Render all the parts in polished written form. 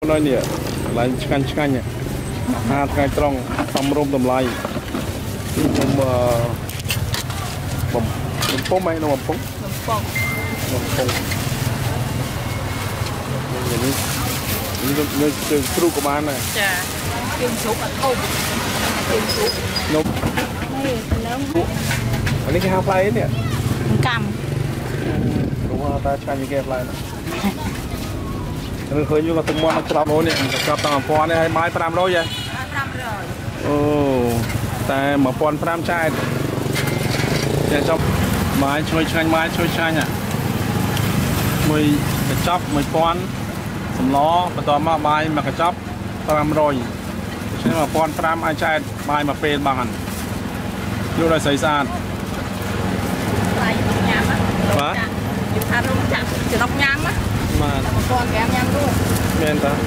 น้อยเนี่ยหลายช่างเนี่ยหาไงตรงทำรวมทำลายที่ผมป้งไหมน้องป้งอย่างนี้นี่เราเจอครูกบาลนะจ้ะกินซุปอ่ะต้มกินซุปนมอันนี้แค่ฮาปลายเนี่ยกำรู้ว่าตาชาอยู่แค่ปลายนะเคยอยู่กับตุ้มมอนกับโน้เนี่ยกับต่างปอนเนี่ยไม้ปรามร้อยยังโอ้แต่หมาปอนปรามชายจะชอบไม้ช่วยชายเนี่ยมือกระจับมือปอนสำล้อมาต่อมาไม้มากระจับปรามร้อยใช่ไหมปอนปรามไอ้ชายไม้มาเป็นบางอันดูอะไรใส่ซานวะอยู่ทานรู้จักจะต้องย้ำมั้ยมาปอนแกมย้ำด้วยเมนตา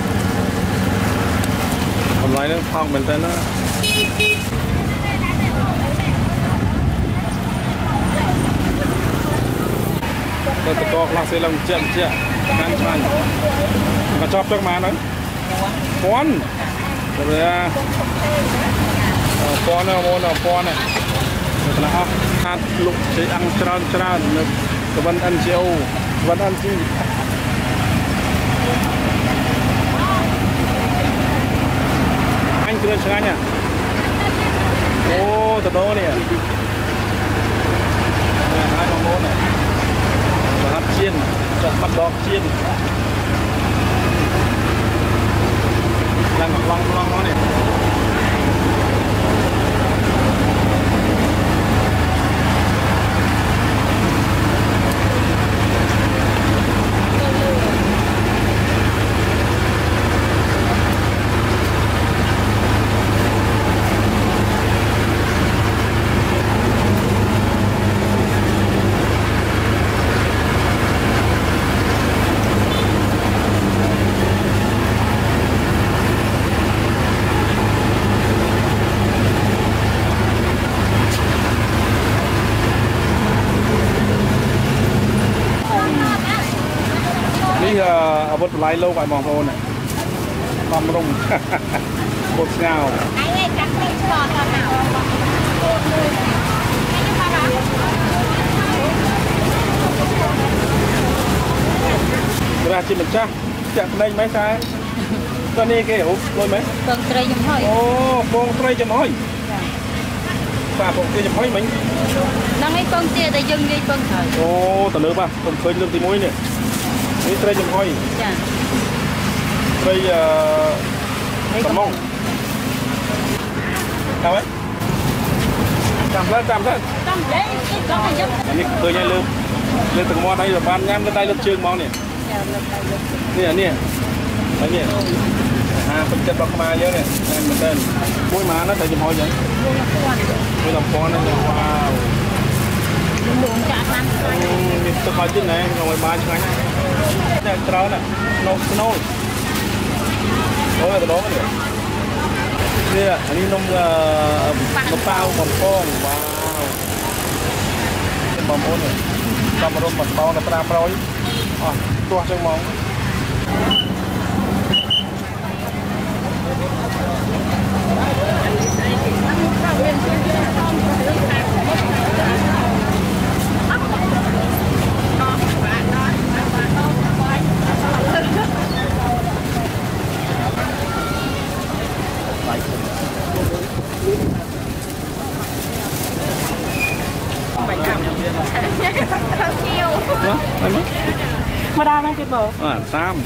ทำไรเนี่ยพังเหมือนกันนะแต่ตะกอกลักเสียลงเจี๊ยนั่นชันกระชอบจักมานั้นปอนเลยอ่ะปอนเนี่ยโมนปอนเนี่ยนะครับฮัดลุกใช้อังจรานึกตะวันอันเจียวตะวันอันจีอันเกลือช่างเนี่ยโอ้ตะโดเนี่ยหายของโมเนี่ยฮัดเชียนจัดมัดดอกเชียนยังลองเนี่ยอาวุธไล่โลกไปมองโลน่ะความรุ่งบดเงาเวลาชิมมันจ้าจะได้ไหมใช่ตอนนี้แกโอ้โดนไหมปองไตรจม้อยโอ้ปองไตรจม้อยป่าปองไตรจม้อยมั้ยนั่งให้ปองเตี้ยแต่ยังไงปองไตรโอ้แต่เลือกป่ะผมเคยเลือกตีมุ้ยเนี่ยนี่ไตรจม้อยไตรกระมงทำไหมจำแล้วอันนี้เคยยังลืมตึกมอได้แบบบ้านย้ำก็ได้เลือกเชิงมองเนี่ยอะไรเนี่ยเป็นจัดดอกมาเยอะเนี่ยเหมือนเดิมมุ้ยมาแล้วแต่จะพอยังไม่ลำพอนนะว้าวหลวงจากนั้นมีตะคอยจิ้นไหนลงไปบ้านใช่ไหมเนี่ยเจ้าเนี่ยโน้ตโอ้ยตัวโน้ตเนี่ยอันนี้นมเปล่าบอมโป้งว้าวบอมโป้งเนี่ยบอมรถบอมโป้งกับปลาปลอยอ๋อตัวจังมองมาได้ไหมพี่เบิร์ดซ้ำ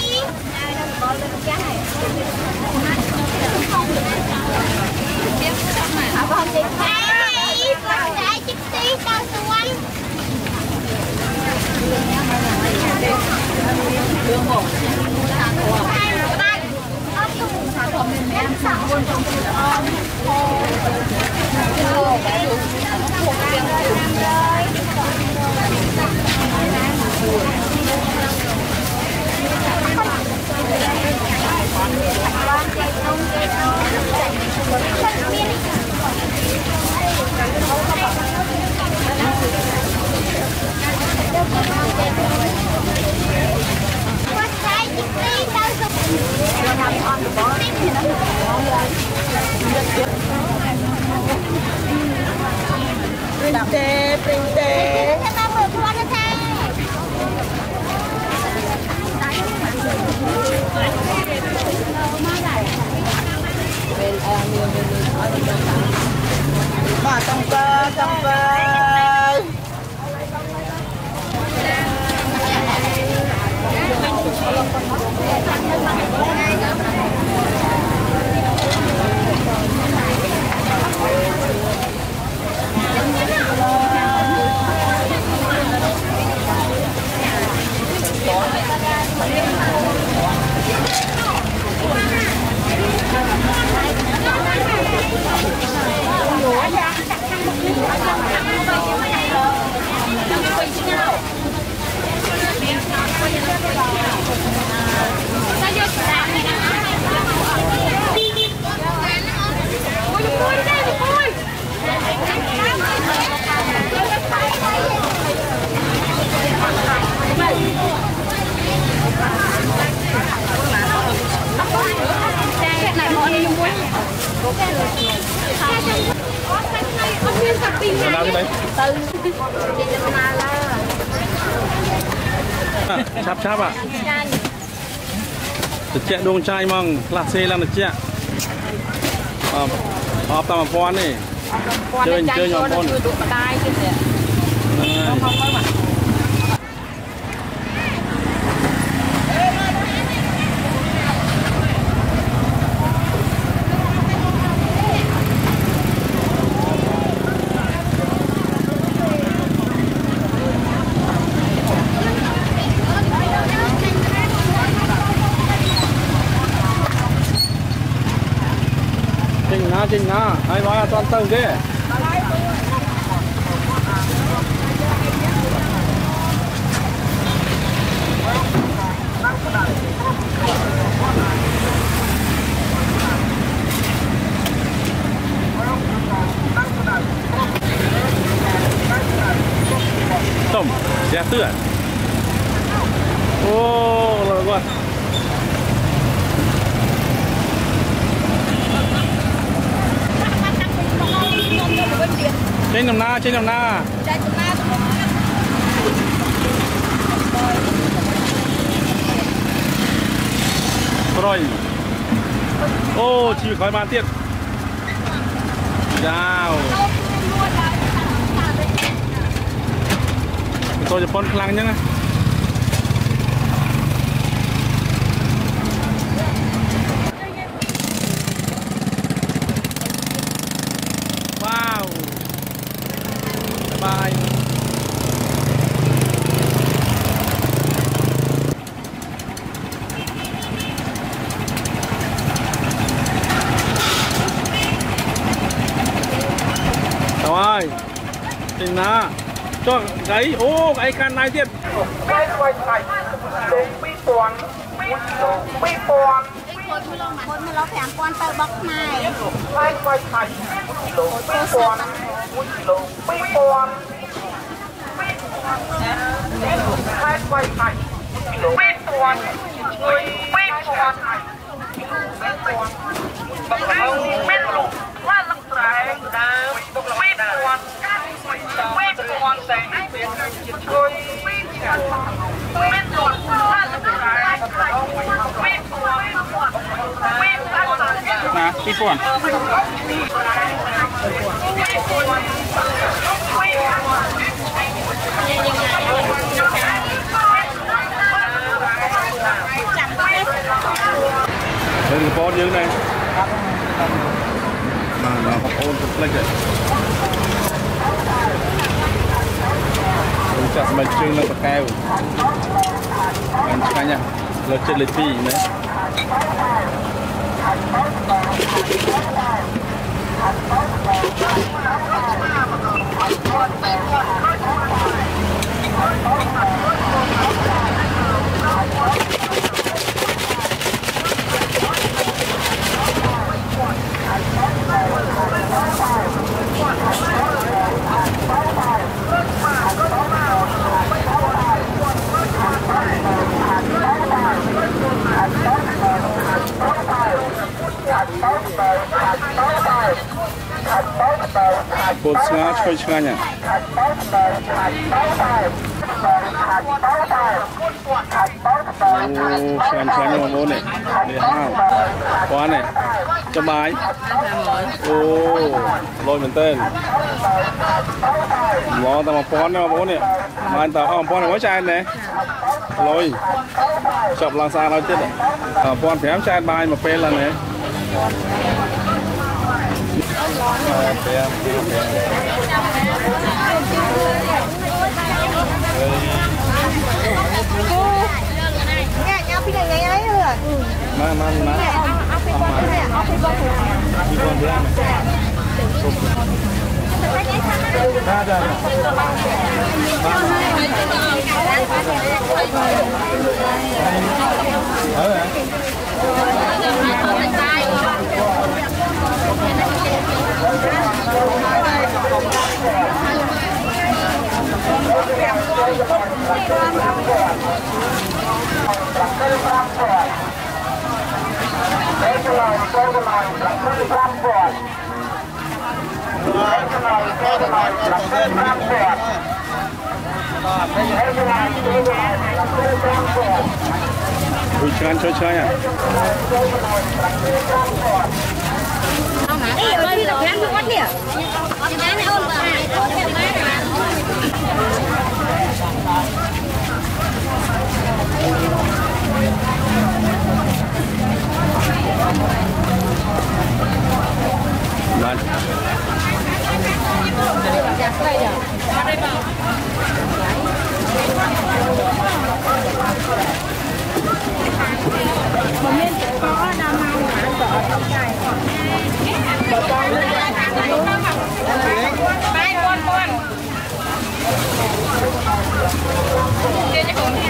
ไปไหม chắp à chạy đuông chai mong là xe là chạy họp tầm pon này chơi nhọn pon Trình na, ai nói là toàn tầng thế. Tổng, đẹp tươi. Ô, là quá. Trên nằm na, trên nằm na. Rồi. Ô, chỉ khói bàn tiết. Wow. TôiจะปนพลังยังไงTrình na cho gáy ô cái can này tiếp cái quay này lùng bi toàn bi toànคนมาล้อแผงกวนเตอร์บ็อกซ์ในcái quay này lùng bi toàn lùng bi toàn cái quay này lùng bi toàn bi toàn bên lùngว่าลักษณะดาวbi toàn con sẽ biết thôi biết rồi nè đi cuộn đây là con như này mà không ôn thực lực rồi chúng ta sẽ chơi nó keo anh chơi nha là chơi lịch phi đấy bột ngá chơi chơi nhỉ xem chơi nhau môn này để hao quá này cho bài lôi mình tên lo tao mà phón nó bố này mà anh tao phón này mới trai này lôi chọc lang xa nói chết rồi phón phém trai bài mà phê lần này nghe nhau phi này ngay ấy rồi má phi con này phi con ui chơi à Ê, là phán quá nhỉ? Lan mà nên có đam mê hả? Cỡ tóc dài bờ con bay con kia cho con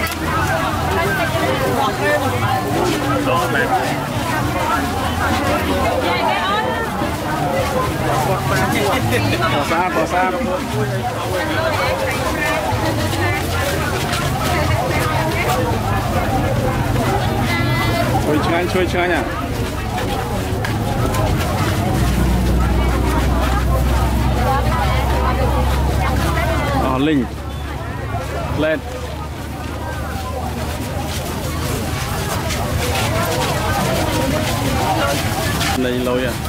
bỏ xa chơi chơi nha Linh lên lấy lôi à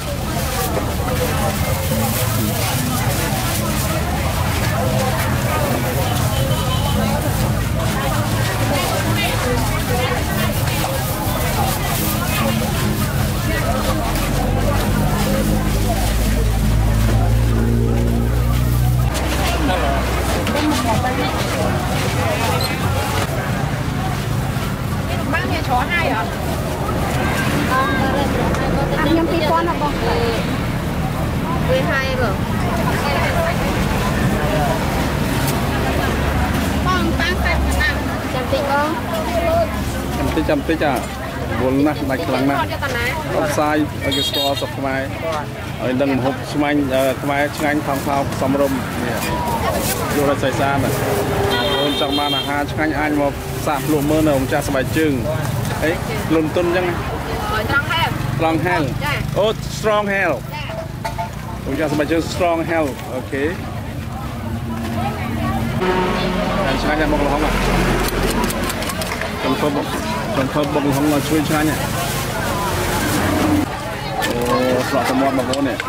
mang nhà chó hai hả? Ăn nhâm phi con hả con? 12 rồi. Con tăng thêm năm. Chăm tí con. chăm tí à buồn nát này lằng nát offside ở cái score sập mai ở đằng hộp xung mai ngay thong thao sầm rôm vô là xảy ra này ôn trong ban là ha ngay anh một sạp lụa mơ nào ông cha sập bài trừng ấy lùn tuân chăng strong hell oh strong hell ông cha sập bài trừng strong hell ok anh sai ra một lỗ hổng à trong thơm bông không là chui cha nhỉ sọt tôm mọt mà vô nè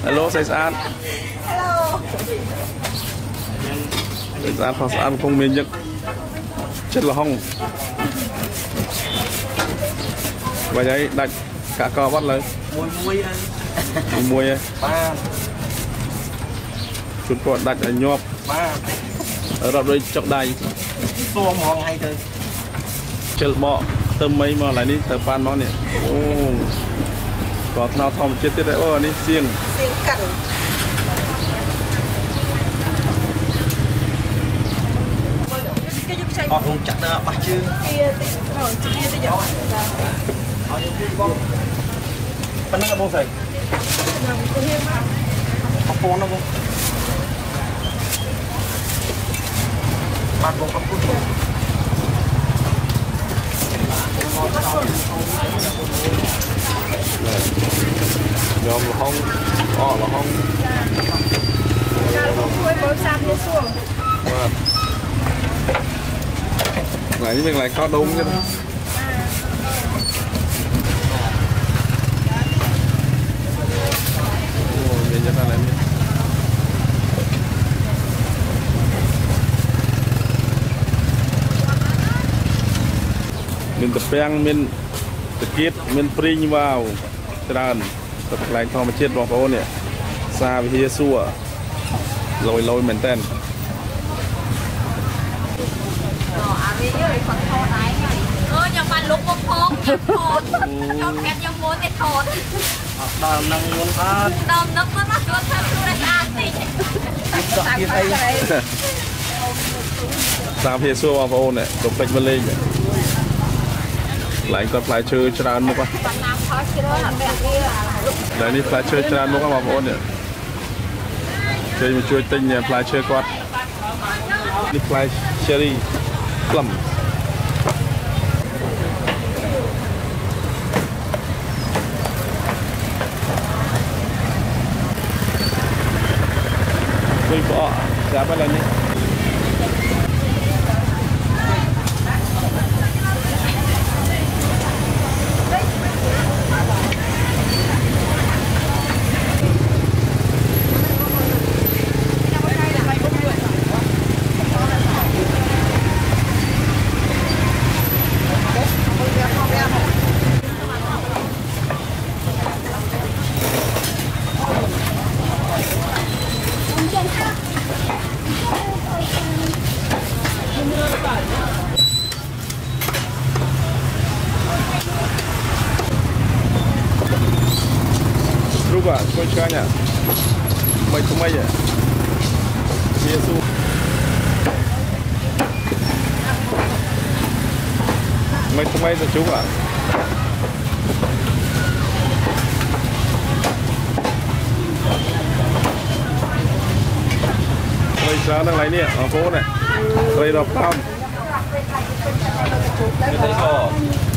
hello ใส่สะอาดใส่สะอาดพอสะอาดคงมีเยอะเช็ดละห้องไว้ได้ดักกะกอวัดเลยมวยป้าชุดปอดดักยอบป้าเราโดยจกได้ตัวมองให้เธอเจอหม้อเติมไม่มาอะไรนี่เติมปานหม้อเนี่ยโอ้ก็เราทำเจ็ดได้โอ้นี่เสียงกันออกลงจัดนะมาชื่อปันนั่งกับโบใส่เอาโปนนะโบบ้านโบกับผู้ชมยอมห้องอ้อละห้องช่วยบริษัทเนี่ยส่วนไหนนี่เป็นไรข้าวดงใช่ไหมโอ้ยเป็นยังไงเนี่ยมินตะแปงมินตะเกียบมินปริงวาวจรานตะแกรงทองมาเช็ดรองเขาเนี่ยซาวิเฮียซัวลอยเหมือนเต้นยังมันลุกพงยังโทษชอบแคบยังโม้แต่โทษดาวนังม้วนพาดดาวนักมันมาตัวทำตัวได้อาสิซาวิเฮียซัววาวเนี่ยตกเป็ดมาเลยหลายก็ปลายเชื้อจรานมุกอ่ะหลายนี่ปลายเชื้อจรานมุกอ่ะวาวเนี่ยเคยมาช่วยติงเนี่ยปลายเชื้อกอดนี่ปลายเชอรี่กล่ำคุยปอจับอะไรนี่Rupa, kau cakapnya, mai kumai ya, biasa. Mai kumai tu juga. Mai sana yang lain ni, apa ni? Mai dah paham. Kita ikut.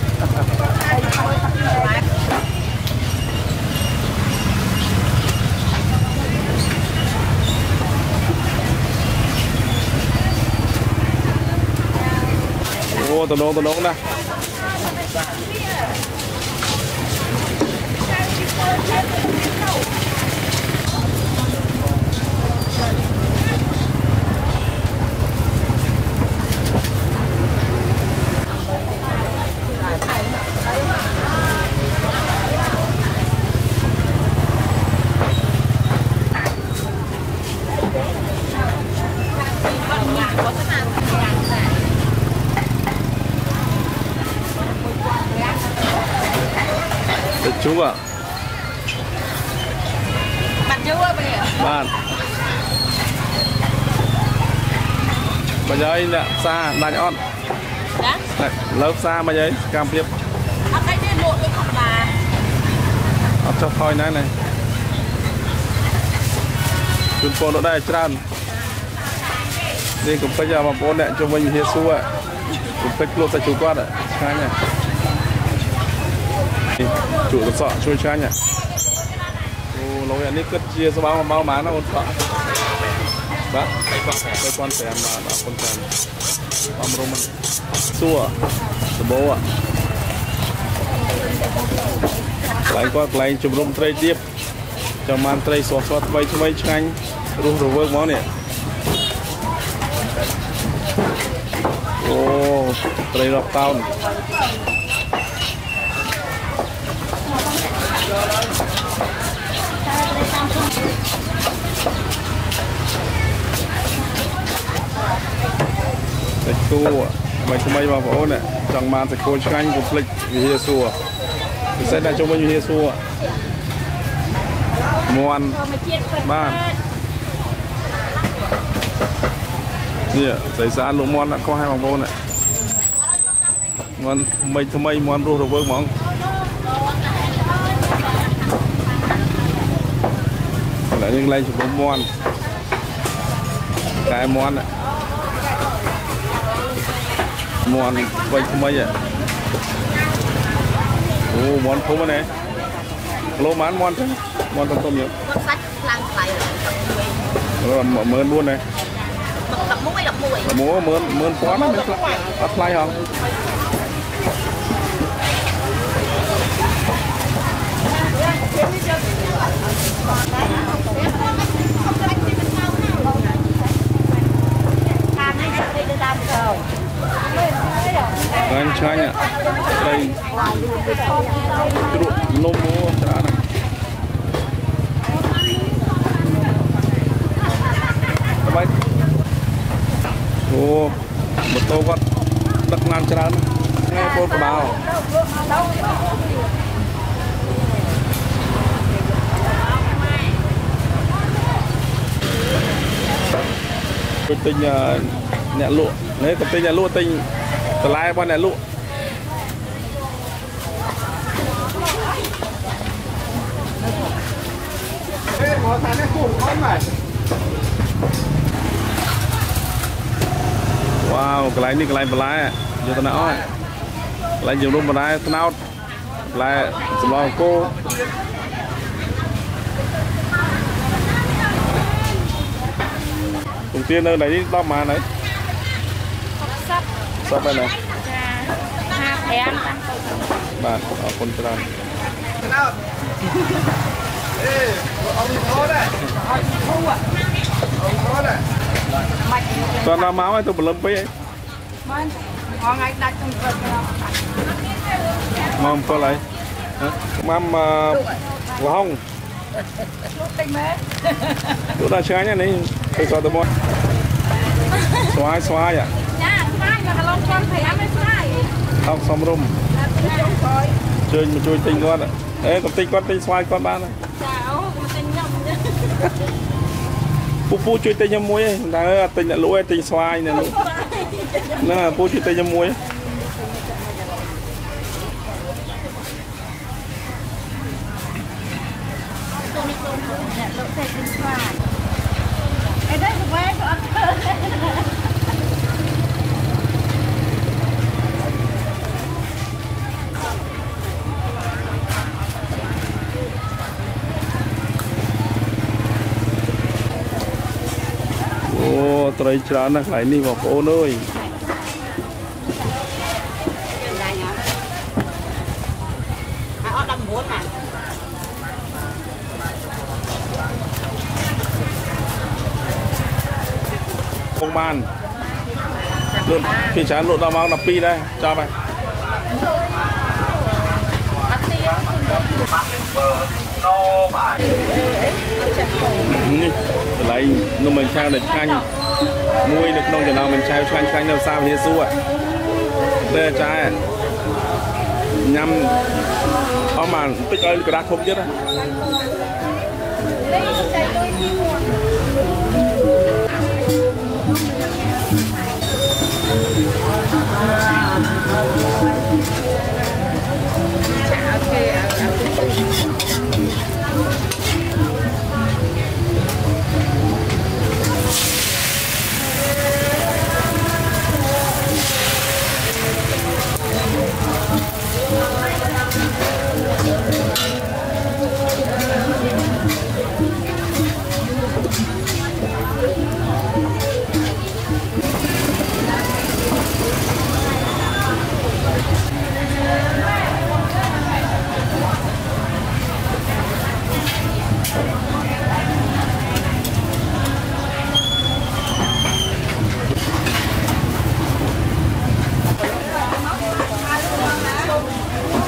Ô, tao nấu nè. Chú à? Bạn chú à bây giờ? Bạn. Bây giờ anh nè, xa, đàn nhọn. Dạ? Lớp xa bây giờ, cam tiếp. Ở đây đi một cái cọc là ở cho thôi này này. Chúng tôi ở đây tràn. Đi cũng bây giờ mà bố nè cho mình hiết xu ạ. Cũng phải lột ra chú quát ạ. Khai nè. Chủ được sọ chui chán nhỉ. Ô, lâu này cất chia số bao má nó còn sọ. Bác, cái con phải mà đã con chán. Băm rô mình. Xua, bố ạ. Lại qua lại chụp rôm tray tiếp. cho man tây xóa xóa vay chanh rú rú vớt món này ô tây lọc tao cái cua mày vào vỗ này chẳng man cái cua chanh của flick vì xua sẽ là cho bao nhiêu xua muôn ba nè xảy ra lỗ muôn đã có hai vòng vô này muôn mày muôn rô rồi vớt món lại lên lên chụp muôn cái muôn này muôn vậy mày vậy ô muôn phô này lô mán muôn thế muôn tôm nhiều rồi mơn luôn này múa mơn quá nó bắt play không anh trai nhá đây nôm múa này ô một tô con đất nan tràn nghe cô bảo cái tinh nhẹ lụa đấy cái tinh nhẹ lụa tinh từ lai qua nhẹ lụa wow cái này cái này giờ tao nói lại nhiều luôn mà tao nói lại lo cô đầu tiên nơi này đó mà này sắp đây này bạn ở con tròn toàn là máu ấy tôi lâm pí ấy mâm có lấy mâm vào hông tôi đã chơi nhá này tôi cho tôi mua xoái à không xong rum chơi mà chơi tinh con ạ ê còn tinh con tinh xoái con ba này pu chơi tinh nhâm muối ấy đang tinh là lúa tinh xoái này nó là pu chơi tinh nhâm muối trời tràn nó lại đi vào phố nơi công ban luôn khi chán lộn đau máu đập pi đây cho mày lấy nó mình trang để canh nuôi được nông trường nào mình treo canh làm sao thì xua đây là trái nhâm có mà tích ơi cái đá không chết á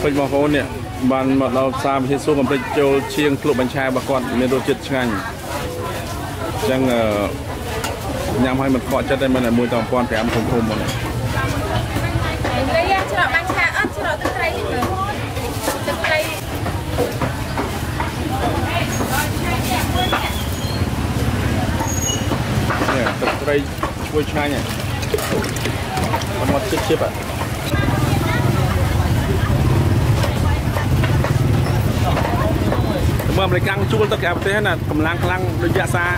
ពេជ្របងប្អូននេះបានមកដល់ផ្សារវិទ្យាសួរកំពេចចូលជាងក្លុបបញ្ឆារបស់គាត់មានរសជាតិឆ្ងាញ់អញ្ចឹងញ៉ាំឲ្យមិនខកចិត្តទេមិនតែ1,500ធំៗមកនេះលេងច្រកបាញ់ឆាអត់ច្រកទឹកត្រីនេះមើលទឹកត្រីនេះទឹកត្រីឈ្ងុយឆ្ងាញ់ហ្នឹងមកជិបជិបមើលអាមេរិកាំងជួលទៅក្រៅប្រទេសណាកម្លាំងខ្លាំងដូចយ៉ាសា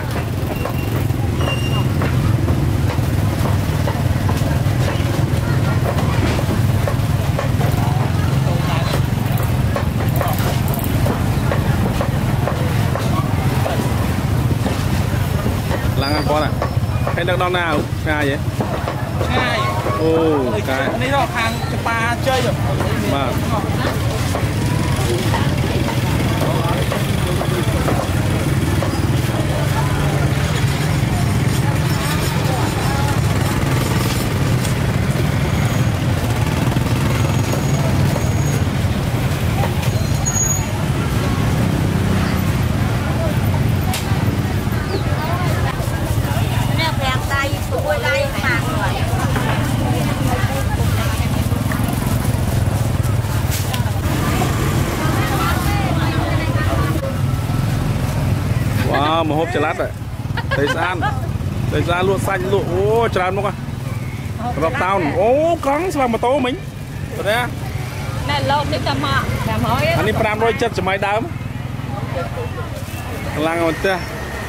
ឡើងហ្នឹងបងណាហើយដឹកដល់ណាឆ្ងាយហ៎ឆ្ងាយអូកាយនេះដល់ខាងច្បារជ័យបាទមកហូបចល័តតែស្អាតលក់សាច់លក់អូច្រើនមករាប់តោនអូកង់ស្វាម៉ូតូមិញបាទណែលោកនេះតែមក500 អានេះ570សម័យដើមកម្លាំងមកផ្ទះ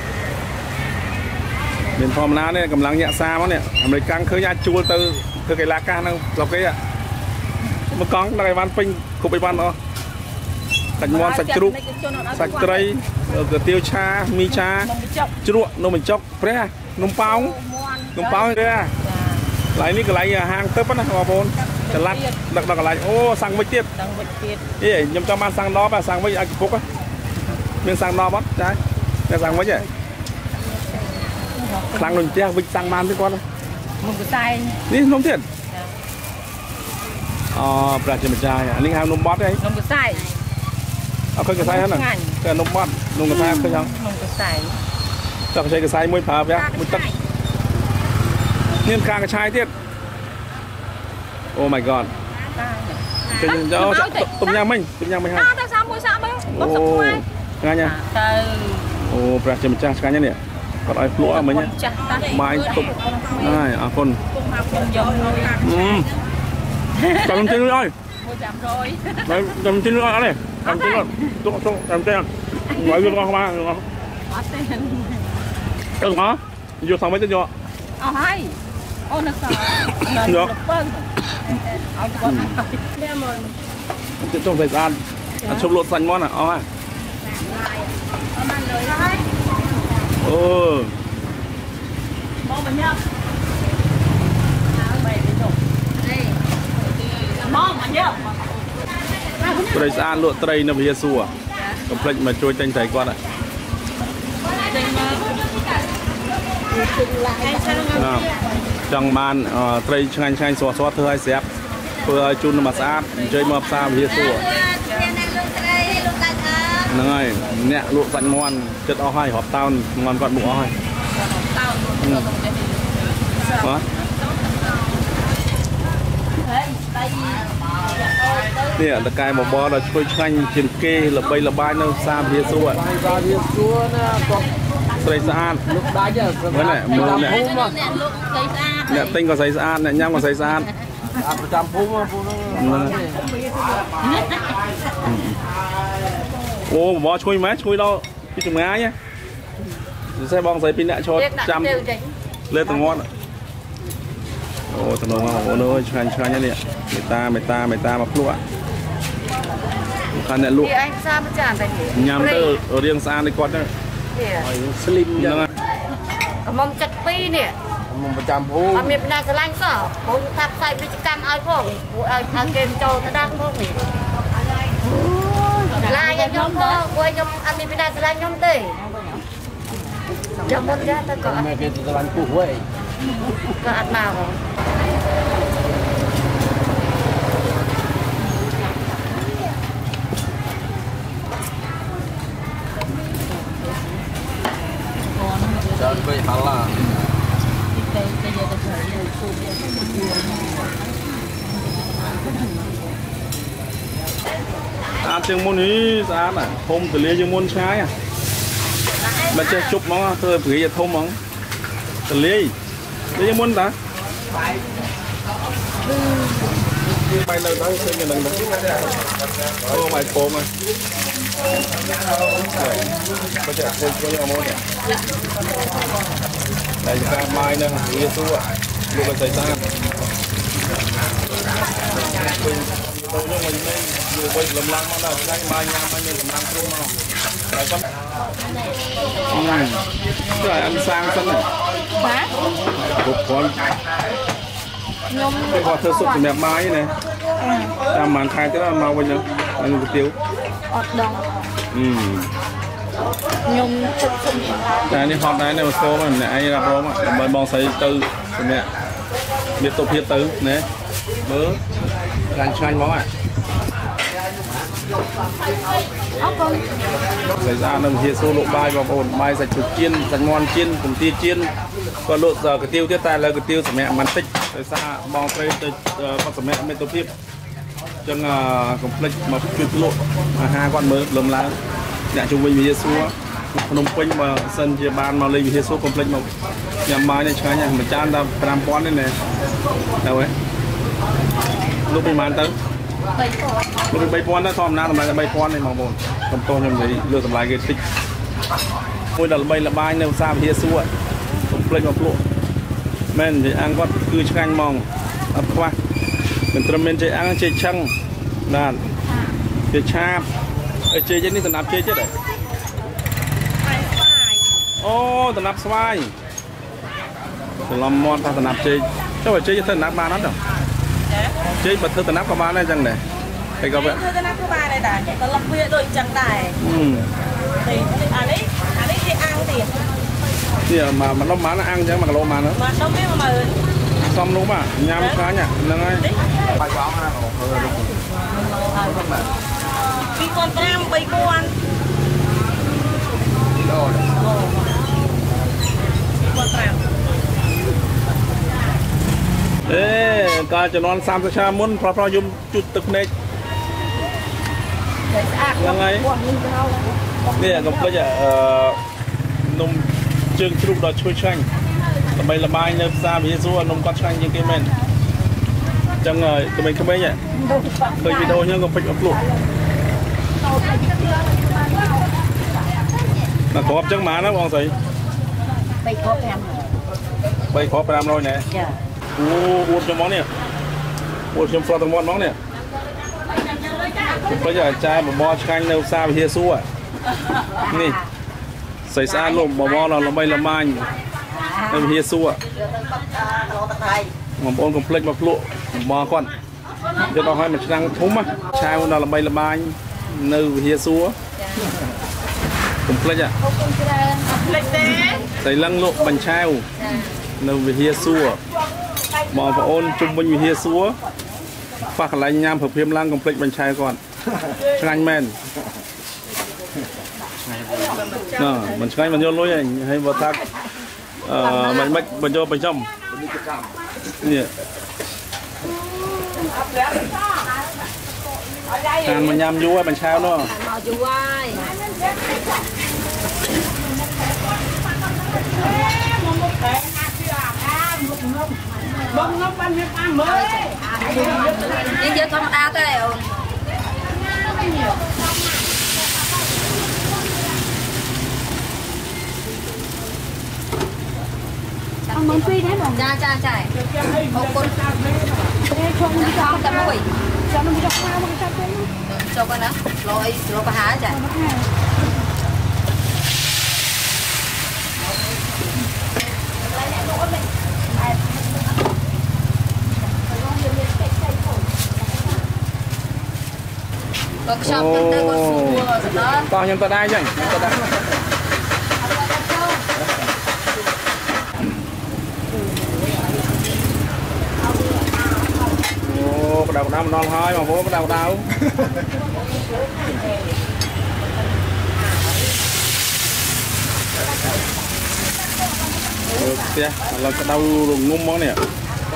មានធម្មតានេះកម្លាំងញាក់សាមកនេះអាមេរិកាំងឃើញអាចជួលទៅធ្វើកីឡាកាសហ្នឹងស្រុកគេមកកង់ដល់ឲ្យបានពេញគ្រប់ឲ្យបានអស់សាច់មាន់សាច់ជ្រូកសាច់ត្រីកាទៀវឆាមីឆាជ្រក់នំបញ្ចុកព្រះនំប៉ោងព្រះកន្លែងនេះកន្លែងហាងទឹកណាបងប្អូនចល័តដឹកដល់កន្លែងអូសាំងវិចទៀតអេខ្ញុំចង់បានសាំងដបសាំងវិចឲ្យកំពុកមានសាំងដបអត់ចាតែសាំងវិចហ៎ខ្លាំងដូចផ្ទះវិចសាំងបានទេគាត់មុំកសែងនេះនំទៀតអូប្រាជាម្ចាស់អានេះហៅនំបត់ហីនំកសែងអត់ឃើញកសែហ្នឹងតែនំបត់នំកសែឃើញហ៎នំកសែតើកសែកសែមួយប្រើវាមួយទឹកមានការកឆាយទៀតអូ my god គេយកទុំញ៉ាំមិញហើយតែសាមួយសាក់មើលអូឆ្ងាញ់ហ៎ទៅអូប្រាជាម្ចាស់ឆ្ងាញ់នេះគាត់ឲ្យភ្លក់មិញបាយទុំហើយអរគុណចាំជិះលុយអើយចាំជិះលុយអត់ទេចាំជិះលុយទុកចាំជិះមកយកមកអត់ទេយកxong mấy tênយកអស់ហើយអូននៅសល់យកពឹងឲ្យគាត់នេះមើលទៅចុះស្អាតអត់ឈប់លក់សាច់មាន់អស់ហើយបានលុយហើយអូមកមកញ៉ាំបែបនេះទៅនេះមកញ៉ាំត្រីស្អាតលក់ត្រីនៅវិហារសួរកុំភ្លេចមកជួយទិញត្រីគាត់ចង់បានត្រីឆ្ងាញ់ស្រស់ធ្វើឲ្យស្រាប់ធ្វើឲ្យជូនមកស្អាតអញ្ជើញមកផ្សារវិហារសួរហ្នឹងហើយអ្នកលក់សាច់មាន់ចិត្តអស់ហើយរាប់តោនមាន់គាត់មុខអស់ហើយនេះតកែបបរដល់ជួយឆ្ងាញ់ជាងគេល្បីល្បាញនៅផ្សារវិហារសួរណាគាត់ត្រីស្អាតលុកដាច់មើលនេះអ្នកទិញក៏ស្អីស្អាតអ្នកញ៉ាំក៏ស្អីស្អាតប្រចាំភូមិអូបបរឈ្ងុយម៉ែឈ្ងុយដល់ពីចម្ងាយណាពិសេសបងស្រីពីអ្នកឈរចាំលើតងន់អូតំណងបងប្អូនអើយឆ្ងាញ់នេះមេតាមកភ្លក់ខាងអ្នកលក់ឯងផ្សារមិនចានតែញ៉ាំទៅរៀងស្អាតឲ្យគាត់ទៅស្លីមហ្នឹងមុំចិត្ត2នេះមុំប្រចាំភូមិអត់មានបណ្ដាស្រឡាញ់សោះខ្ញុំថាផ្សាយពាណិជ្ជកម្មឲ្យផងឲ្យគេចូលទៅដល់ផងនេះឡាយខ្ញុំមកពួកខ្ញុំអត់មានបណ្ដាស្រឡាញ់ខ្ញុំទេចាំមុនចាទៅក៏អត់គេស្រឡាញ់ពុះវិញក៏អត់មកហ Jangan baik halal. Chừng môn ý giá là hôm từ lấy chừng môn trái à mà chơi chụp nó tôi phải giờ thông mong từ lấy chừng môn ta bay lên đó xem như lần đó ô mày phô mà bây giờ phô có nhiều môn này đây chúng ta mai nè người tu à luôn là thời gian tôi nhưng mà nhiều quay làm lăng mà là cái mai nhang mai làm lăng luôn mà phải không cái này ăn sang sân này cục con cái hoa thơ sụp thì đẹp mai này làm màn khai cái đó màu bao nhiêu ăn một tiêu nhung này đi hot này này một số mà này anh làm rồi mà bởi bong xây từ mẹ biết tục hiện từ nè bữa làm cho anh món à thời gian là hiện số lộ bài vào ổn bài sạch chuột chiên sạch ngon chiên cùng tia chiên còn lộ giờ cái tiêu tiếp tay là cái tiêu của mẹ mắn tích từ xa bong xây từ con mẹ mẹ tục tiếp chân complex mà chuyên lộ mà hai con mới lầm lá nhà trung bình về xua nông quanh mà sân chia ban mà lên về số complex mà nhà máy này trái nhà mình chan ra làm con đây này đâu ấy lúc mình mang tới lúc mình bay con đó thòm na làm lại là bay con này màu bồn cầm to làm gì lừa làm lại cái tích ngôi là bay là bay nếu xa về xua complex mà lộ men thì ăn có cứ chanh mong ấp qua mình trầm men chơi ăn chơi chăng là chơi cham chơi cái này tận áp chơi chứ đấy ô tận áp xoay tận làm món ta tận áp chơi chắc phải chơi tận áp ba nó đâu chơi bật tận áp có ba này chẳng này thấy các bạn tận áp có ba này đã tận làm bia rồi chẳng này thì anh ấy đi ăn thì mà nó má nó ăn chứ mà lô mà nữa mà xong biết mà xong đúng mà nhám khá nhỉ nâng ai Bài quán ha. vì con tram bay con Đâu rồi? con tram ê coi cho nó xăm cho muốn pro dùng chút tức này nâng ai nè còn bây giờ nông chương trình đó chui chanh tụi mình là bài nhập ra ví dụ nông con chanh như cái men chẳng rồi tụi mình không biết vậy tôi video nhá còn phải upload là có hấp trắng má đó con gì bay khó làm rồi nè uống cho món nè uống cho phô món món nè bây giờ chai một bò chanh nêu xa về xua à nè xảy ra lùm bò là bay là mai nêu về xua mà bò complex mà lụa bò con cho nó hay mà đang thúng á chai nó là bay là mai nêu về xua complex à xảy lăng lụa bánh chai nêu về xua bò và ôn trung bình về xua phát lại nhám hợp hiểm lăng complex bánh chai con chanh men mình chanh mình vô lối này hay vào thác mình bắt mình vô bên trong nè hàng mình nhám vui bánh chai nữa bông nó bánh hết ăn mới nhưng giờ không ăn thế ăn món phi đấy mà cha chạy một con không cho tao mồi cho nó cho sao mà cho cái cho con đó rồi bà há chạy còn nhân ta đai chứ bắt đầu năm non hơi mà bố bắt đầu đâu เตี้ยเราจะเดาลงงุ้มมั้งเนี่ย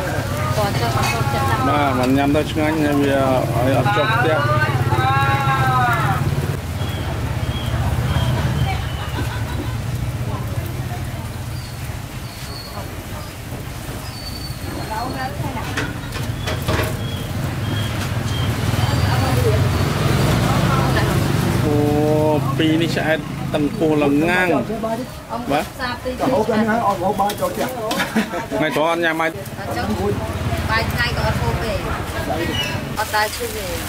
มามันยำได้ช่วยงั้นเวียเอาจบเตี้ยโอ้ปีนี้ใช้ตั้งปูหลังง่างวะไงตัวอันยาไม่ไปไงก็เอาโทรไปเอาตายช่วยเลย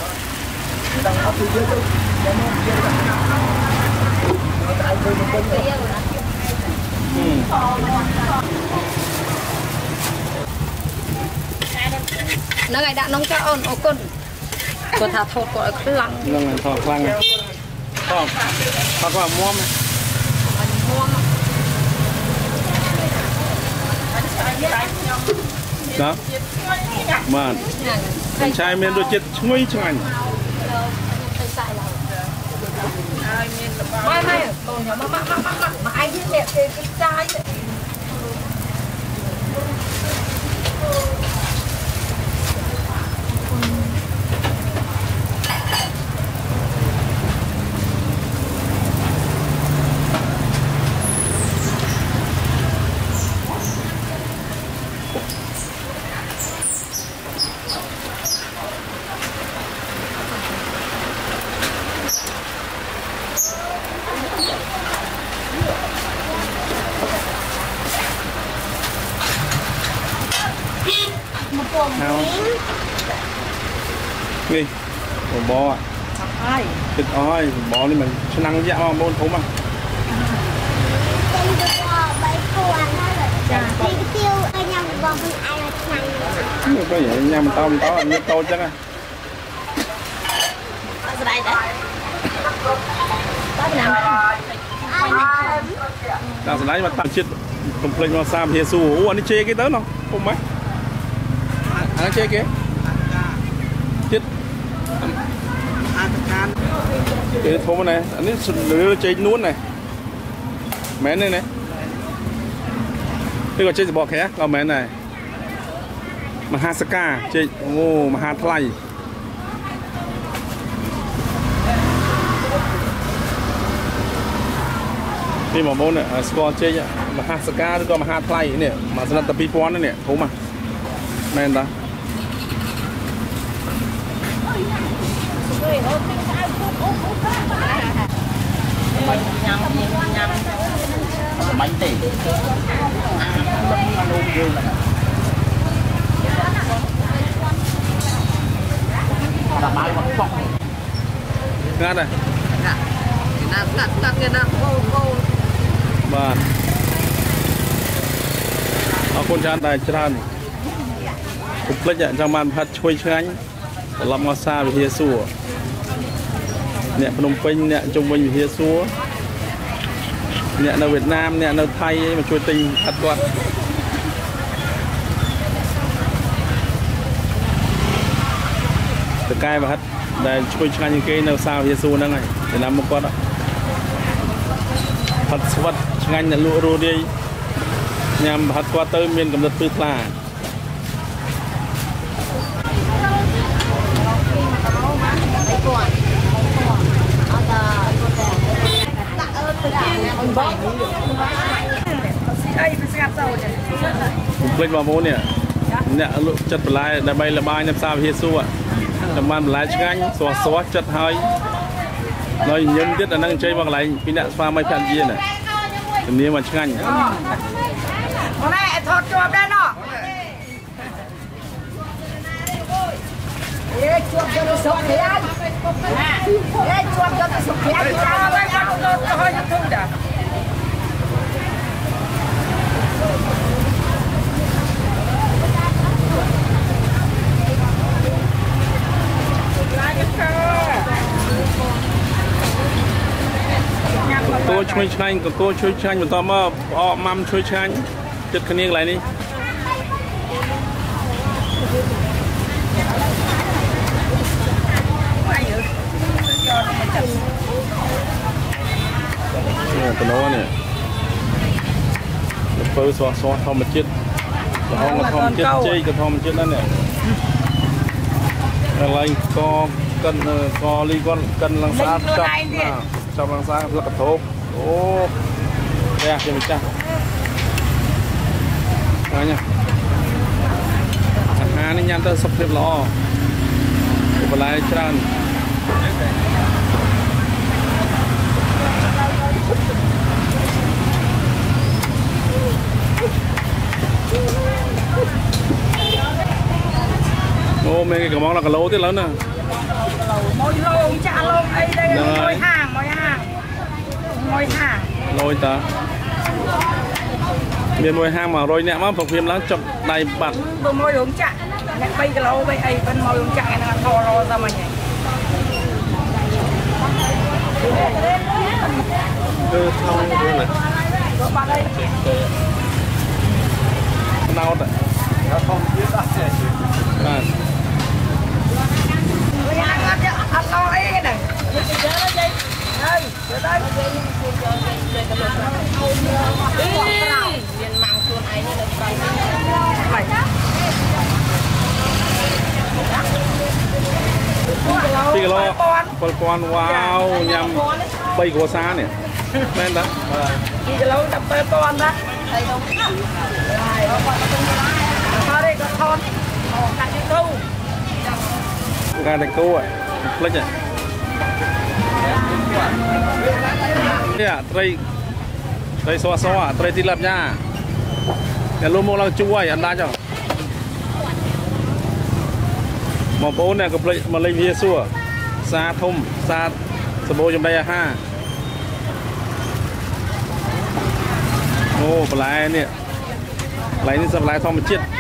นั่งไงด่าน้องเจ้าอ่อนโอ้ก้นตัวทาโทษก็คลั่งนั่งไงทอดคลั่งไงทอดว่าม้วนไหมนะมาใช้เมนูเจ็ดช่วยช่วยไม่ตัวเนี้ยมาไอ้ที่เนี่ยเป็นใจนี่ผมบออ่ะติดอ้อยบอนี่มันชนังแย่มาบนผมอ่ะก็อย่างนี้มันโตอันนี้โตจังอ่ะเราสไลด์มาตั้งชิดผมเพลงมา3เฮซูโอ้อันนี้เจ๊กี่เต้นเนาะผมไหมอันนั้นเจ๊กี่ชิดเจ๊ผมไหนอันนี้หรือเจ๊นู้นไหนแม่นี่ไหนนี่ก็เจ๊จะบอกแค่เราแม่ไหนมหาสกาเจ๊โอ้มหาไทยนี่หมอโมเนี่ยสกอร์เจ๊มหาสกาหรือก็มหาไทยเนี่ยมาสนับตะปีปอนนั่นเนี่ยผมอ่ะแม่นตาไม่ติดระบายหมดฟอกงัดเลยงัดเงี้ยนะโอ้บ้านเอาคนชาติได้ชาติผมเปลี่ยนจากมันพัดช่วยเชื้อลำมาซาวิเทียซัวเนี่ยพนมเปญเนี่ยจงวิเทียซัวเนี่ยในเวียดนามเนี่ยในไทยมาช่วยติงพัดก่อนแต่กายพัดได้ช่วยชาติยังเกยในซาวิเทียซัวนั่งไงจะนำมาก่อนพัดสวัสดิ์งานเนี่ยลุโรดียามพัดกว่าเติมเมียนกำลังตื้อปลาผมเล่นมาโมเนี่ยจัดปลายในใบละใบน้ำซาเฮซูอ่ะน้ำมันปลายช่างสวัสดิ์จัดให้เรายืนติดอันนั้นใช้บางไรพี่เนี่ยฟ้าไม่พันเย็นอ่ะอันนี้มันช่างแม่ถอดจวบได้เนาะจวบจะสุกเพียนจวบจะสุกเพียนจะไม่จะให้จะทุ่งเด้อตัวช่วยช่างกับตัวช่วยช่างเหมือนตอนเมื่อออกมัมช่วยช่างจุดคะแนนอะไรนี่ตัวโน้เนี่ย phơi xóa xóa thom một chiếc thom chiếc chơi cái thom chiếc đó nè là co ly con cân lăng sát trong lăng sát rất là thô ô đây cho mình chắc đây nha nó nhăn tới sắp thêm lo và lại tràn ô mấy cái món là cả lố tiết lớn nè mồi lô chả lô đây đây mồi hàng lôi ta miền mồi hàng mà rồi nè mà phục phim lắm chọc đầy bạc mồi uống chả nè bay cái lô bay ấy bên mồi uống chả này là thò lo ra mà nhỉ không nữa này nào đấy không biết à ăn lo ấy này đây đây viên măng chuột ấy như này thì lo con wow nhầm bay của xa nè nên đó thì lâu tập bê con đó đây đâu đây có thon cắt cái câu gà đánh câu à lấy nhỉ nè tây xóa xóa tây thì làm nha nè luôn mua là chua ăn đa cho mỏng bố nè gặp lấy mà lấy bia xua xa thông xa sờ bố trong đây à ha ô lại nè lấy đi sập lại thong một chiếc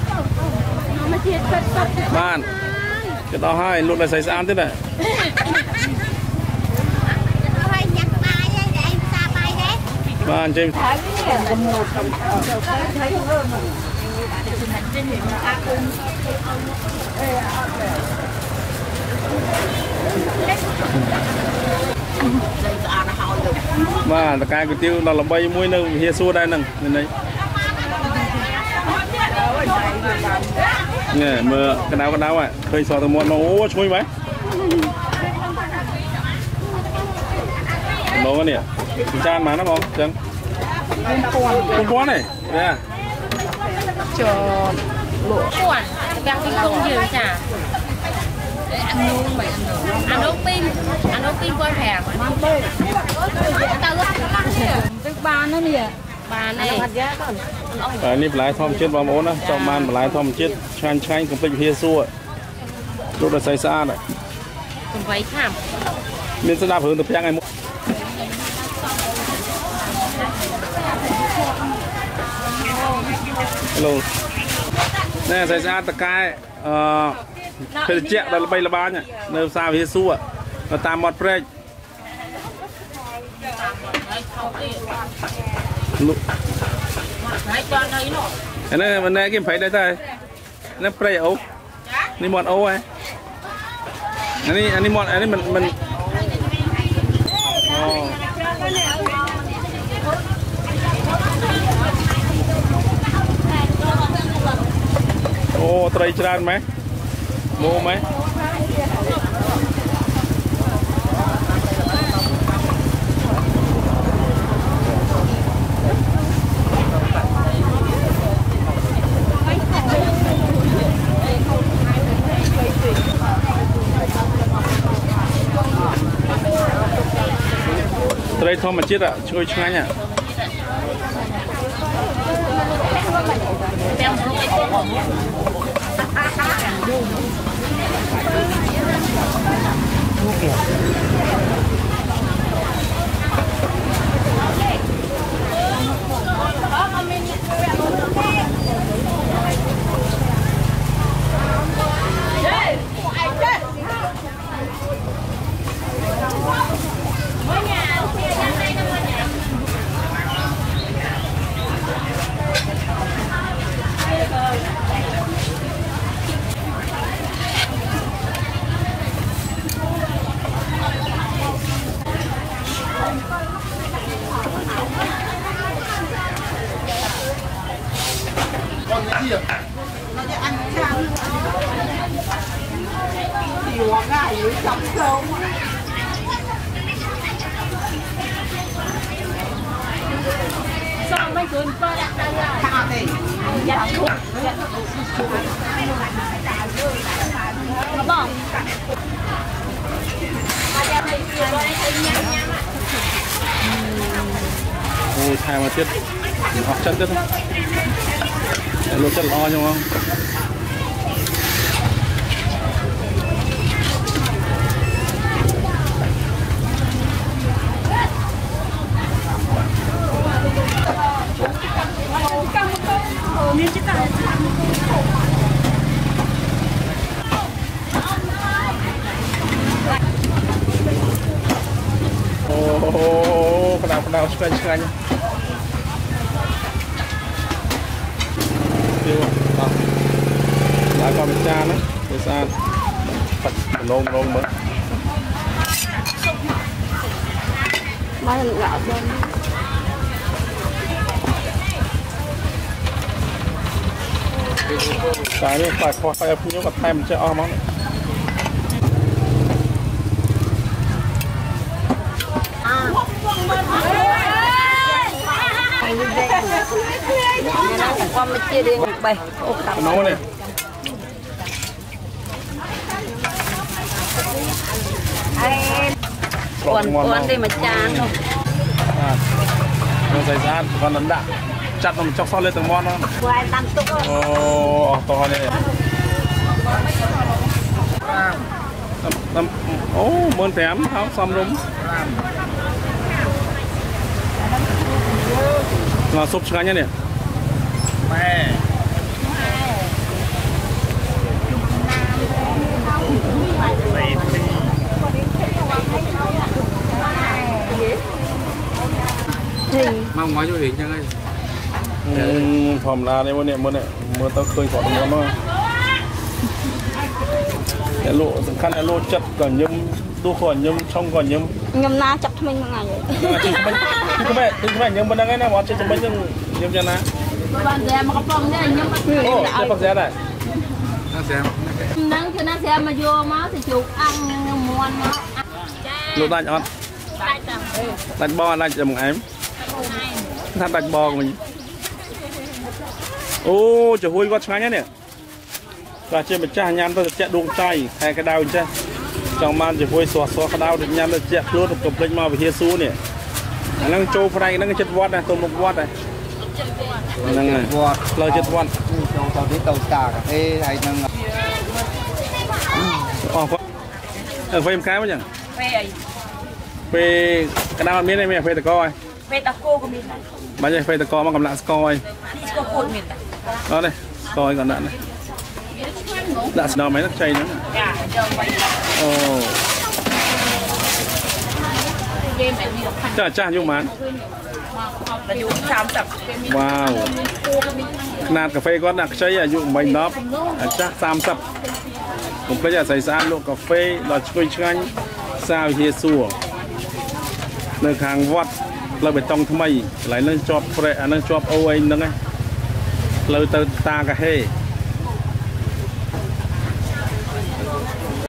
ban cái đó hai luôn là xảy ra thế này ban chơi mà cái tiêu nó là bay muối nâu hia xua đây nè này nè mưa cái nào à khơi sò từ muôn nó chui mấy nó cái nè chan mà nó không chân không có này nè chờ lụa quản càng cái không nhiều chả ăn ốc pin qua thẻ tức ba nó nè bà này nếp lái thom chết vào món á trong man mà lái thom chết chan chay cũng bị hia xua lúc là say xa này cũng phải thảm nên sẽ đáp hướng từ phía ngày một hello nè say xa tất cả cái chẹt là bay là ba nhỉ nơi xa hia xua nó tam một break anh này mình này kiếm phải đây thôi nó play ấu đi một ấu ấy anh đi mình ô trai tràn mấy mua mấy đây thôi mà chết ạ, chơi ngay nhỉ. Sao mấy người bơ đặt đây rồi? Thằng này. Dạ thuốc. Có bông. Ôi thay mà chết học chân chết thôi lột chân lo nhau không Kenapa suka nha. Lại qua bên cha nữa, bên cha phật lông mới. Mai là gạo bên. Cái này phải phụ nữ có thai mình chơi o món này. Qua bên kia đi bày. Nấu này. Còn đây mà chán không? Nó dày ra còn ấn đạn chặt nó chọc sau lên từng món không? Quay tam túc không? Ồ, to này. Ồ, mơn tém tháo xong đúng. Là súp chả nhá nè. Mẹ. Mong nói cho hình cho ngay. Phòng là đây mưa này mưa tao khơi khỏi mưa nó. Cái lộ khăn cái lộ chặt còn nhâm tu khỏi nhâm trong còn nhâm. Nhâm na chặt mình một ngày vậy. Chứ không phải nhâm bên đây nè, món chơi cho mấy nhâm cho na. Bạn dè mà có phong đấy nhâm. Ồ, cái bác dè này. Nó xem. Nắng thì nó xem mà vô máu thì chuột ăn muôn nó. Lộ đánh on. Đánh bo đánh cho một em. Tham đánh bo của mình. Ô, trời hôi quá sáng nhá nè. Và trên bên cha nhăn tôi chạy đụng chay hay cái đau chứ. Trong man trời hôi xóa cái đau được nhăn tôi chạy luôn cục lên màu về hier su nè. Năng trâu phải năng chất vót này, tôm một vót này. Năng này. Vót, lời chất vót. tàu đi tàu tà cả thế hay năng. Phê em cái quá nhỉ? Phê phê cái nào miếng này mẹ phê tờ coi. Phê tạc cô của mình này. Bây giờ phê tờ coi mà cầm lại coi. Đi cô cột mình này. Đó đây, coi còn đạn này. Đạn nào mấy nó chay nữa. Dạ, giờ quay. Ồ. Cha dung mán. Wow. Nạt cà phê có đặc chơi ở dụng bánh đóp. Chắc 30. Cũng có nhà xảy ra lộ cà phê là chơi chanh sao hia xua. Nơi hàng vót là bê tông thâm mây lại lên chọp phệ lên chọp ô anh nâng ấy. Lời tờ ta cả hê.